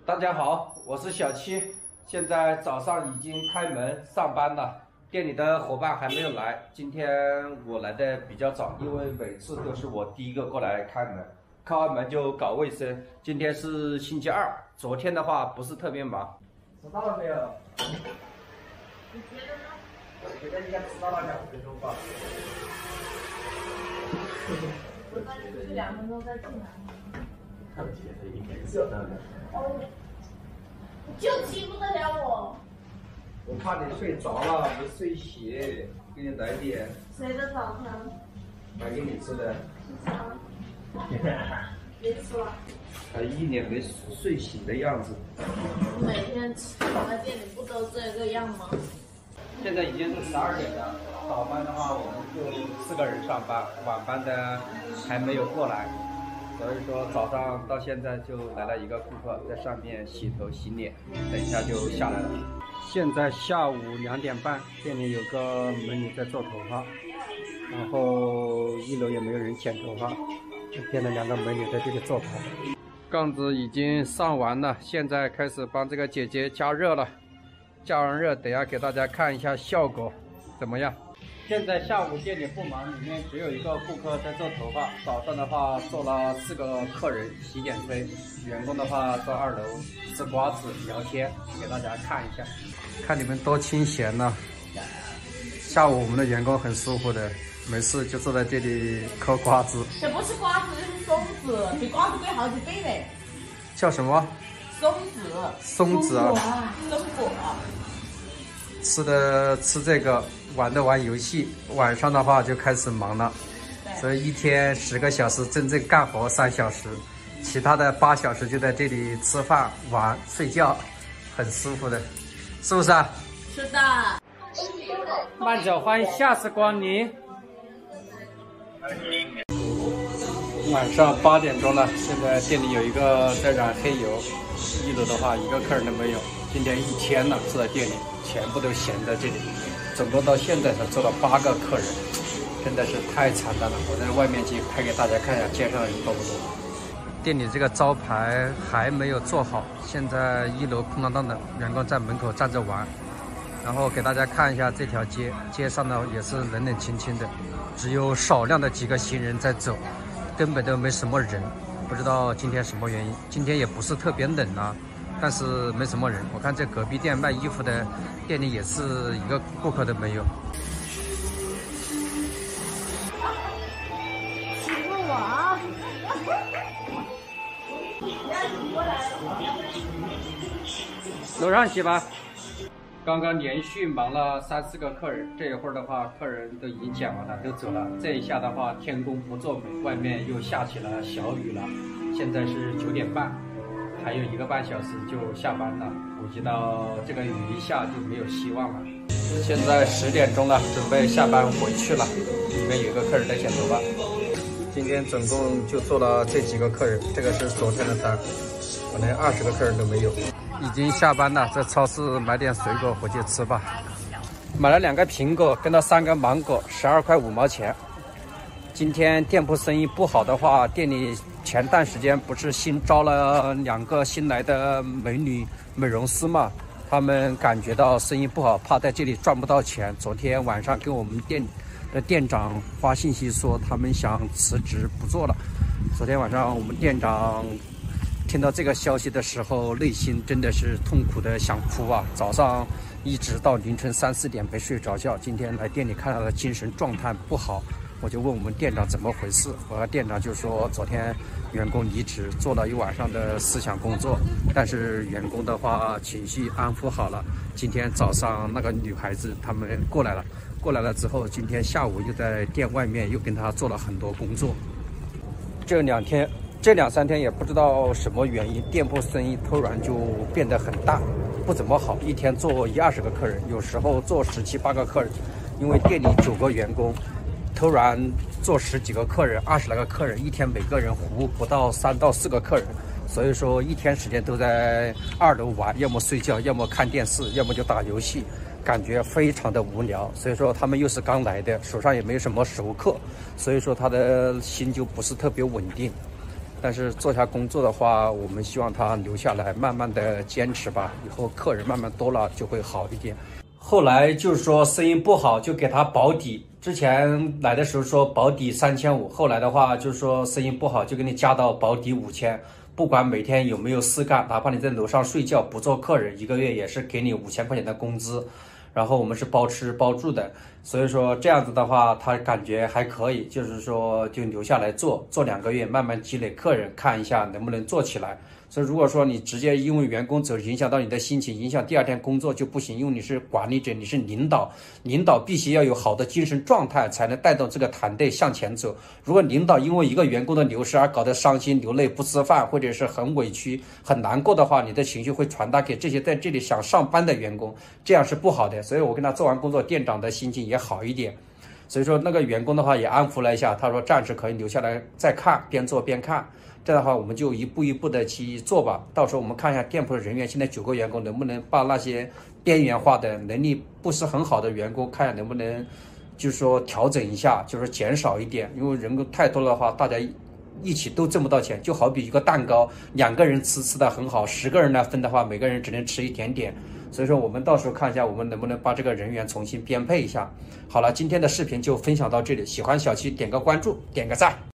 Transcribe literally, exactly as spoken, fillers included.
大家好，我是小七，现在早上已经开门上班了，店里的伙伴还没有来。今天我来的比较早，因为每次都是我第一个过来开门，开完门就搞卫生。今天是星期二，昨天的话不是特别忙。知道了没有？你觉得呢？我觉得应该迟到了两分钟吧。 我再出去两分钟再进来。 看不起这一点色的。 哦，你就欺负得了我？ 我怕你睡着了没睡醒，给你来点。 谁的早餐？ 买给你吃的。 别吃了。 他一脸没睡醒的样子。 每天躺在店里不都这个样吗？ 现在已经是十二点了，早班的话我们就四个人上班，晚班的还没有过来，所以说早上到现在就来了一个顾客在上面洗头洗脸，等一下就下来了。现在下午两点半，店里有个美女在做头发，然后一楼也没有人剪头发，店里两个美女在这里做头。杠子已经上完了，现在开始帮这个姐姐加热了。加完热，等下给大家看一下效果怎么样。现在下午店里不忙，里面只有一个顾客在做头发。早上的话做了四个客人洗剪吹，员工的话在二楼吃瓜子聊天，给大家看一下。看你们多清闲呐！下午我们的员工很舒服的，没事就坐在这里嗑瓜子。 这不是瓜子，这是松子，比瓜子贵好几倍嘞。 叫什么？ 松子。 松子啊。 松果。 吃的吃这个，玩的玩游戏，晚上的话就开始忙了。所以一天十个小时，真正干活三小时，其他的八小时就在这里吃饭、玩、睡觉，很舒服的，是不是啊？ 是的。 慢走，欢迎下次光临。晚上八点钟了，现在店里有一个在染黑油，一楼的话一个客人都没有。今天一天了，坐在店里，全部都闲在这里。总共到现在才做了八个客人，真的是太惨淡了。我在外面去拍给大家看一下，街上人多不多。店里这个招牌还没有做好，现在一楼空荡荡的，员工在门口站着玩。然后给大家看一下这条街，街上呢也是冷冷清清的，只有少量的几个行人在走，根本都没什么人。不知道今天什么原因，今天也不是特别冷啊。但是没什么人，我看这隔壁店卖衣服的店里也是一个顾客都没有。 欺负我啊！ 楼上洗吧。刚刚连续忙了三四个客人，这一会儿的话，客人都已经剪完了，都走了。这一下的话，天公不作美，外面又下起了小雨了。现在是九点半。还有一个半小时就下班了，估计到这个雨一下就没有希望了。现在十点钟了，准备下班回去了。里面有一个客人在剪头发。今天总共就做了这几个客人，这个是昨天的单，我连二十个客人都没有。已经下班了，在超市买点水果回去吃吧。买了两个苹果，跟了三个芒果，十二块五毛钱。今天店铺生意不好的话，店里前段时间不是新招了两个新来的美女美容师嘛？他们感觉到生意不好，怕在这里赚不到钱。昨天晚上给我们店的店长发信息说，他们想辞职不做了。昨天晚上我们店长听到这个消息的时候，内心真的是痛苦的想哭啊！早上一直到凌晨三四点没睡着觉。今天来店里看到的精神状态不好。我就问我们店长怎么回事，我和店长就说昨天员工离职，做了一晚上的思想工作，但是员工的话情绪安抚好了。今天早上那个女孩子他们过来了，过来了之后，今天下午又在店外面又跟他做了很多工作。这两天这两三天也不知道什么原因，店铺生意突然就变得很大，不怎么好，一天做一二十个客人，有时候做十七八个客人，因为店里九个员工。突然做十几个客人，二十来个客人，一天每个人服务不到三到四个客人，所以说一天时间都在二楼玩，要么睡觉，要么看电视，要么就打游戏，感觉非常的无聊。所以说他们又是刚来的，手上也没有什么熟客，所以说他的心就不是特别稳定。 但是做下工作的话，我们希望他留下来，慢慢的坚持吧，以后客人慢慢多了就会好一点。后来就是说生意不好，就给他保底。之前来的时候说保底三千五，后来的话就是说生意不好，就给你加到保底五千。不管每天有没有事干，哪怕你在楼上睡觉不做客人，一个月也是给你五千块钱的工资。然后我们是包吃包住的，所以说这样子的话，他感觉还可以，就是说就留下来做，做两个月，慢慢积累客人，看一下能不能做起来。所以如果说你直接因为员工走影响到你的心情，影响第二天工作就不行，因为你是管理者，你是领导，领导必须要有好的精神状态，才能带动这个团队向前走。如果领导因为一个员工的流失而搞得伤心流泪不吃饭，或者是很委屈很难过的话，你的情绪会传达给这些在这里想上班的员工，这样是不好的。所以我跟他做完工作，店长的心情也好一点。所以说那个员工的话也安抚了一下，他说暂时可以留下来再看，边做边看。这样的话我们就一步一步的去做吧，到时候我们看一下店铺的人员，现在九个员工能不能把那些边缘化的能力不是很好的员工，看一下能不能就是说调整一下，就是减少一点，因为人工太多的话，大家一起都挣不到钱。就好比一个蛋糕，两个人吃吃的很好，十个人来分的话，每个人只能吃一点点。所以说我们到时候看一下，我们能不能把这个人员重新编配一下。好了，今天的视频就分享到这里，喜欢小七点个关注，点个赞。